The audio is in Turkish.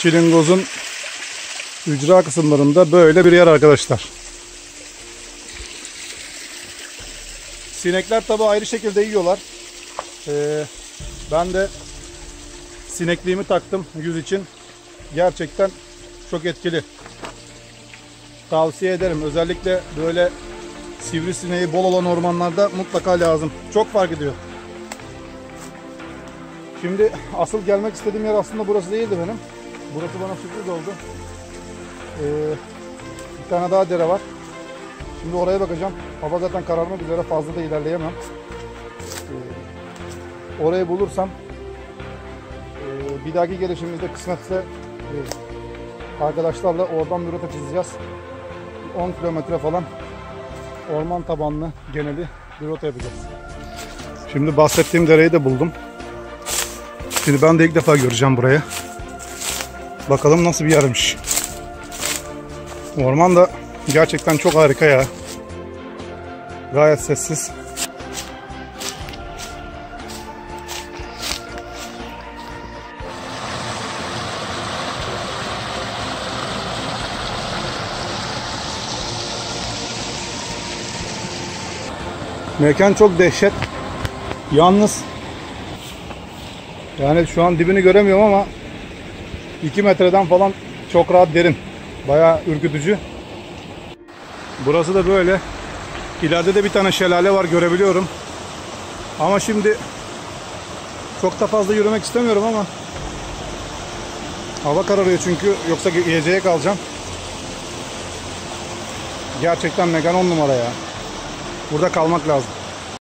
Çilingoz'un ücra kısımlarında böyle bir yer arkadaşlar. Sinekler tabi ayrı şekilde yiyorlar. Ben de sinekliğimi taktım yüz için. Gerçekten çok etkili. Tavsiye ederim. Özellikle böyle sivrisineği bol olan ormanlarda mutlaka lazım. Çok fark ediyor. Şimdi asıl gelmek istediğim yer aslında burası değildi benim. Burası bana sürpriz oldu. Bir tane daha dere var. Şimdi oraya bakacağım. Hava zaten kararmak üzere, fazla da ilerleyemem. Orayı bulursam bir dahaki gelişimizde kısmetse arkadaşlarla oradan bir rota çizeceğiz. 10 kilometre falan orman tabanlı geneli bir rota yapacağız. Şimdi bahsettiğim dereyi de buldum. Şimdi ben de ilk defa göreceğim burayı. Bakalım nasıl bir yermiş. Orman da gerçekten çok harika ya. Gayet sessiz. Mekan çok dehşet. Yalnız yani şu an dibini göremiyorum ama 2 metreden falan çok rahat derin. Bayağı ürkütücü. Burası da böyle. İleride de bir tane şelale var, görebiliyorum. Ama şimdi çok da fazla yürümek istemiyorum ama hava kararıyor çünkü, yoksa geceye kalacağım. Gerçekten mekan 10 numara ya. Burada kalmak lazım.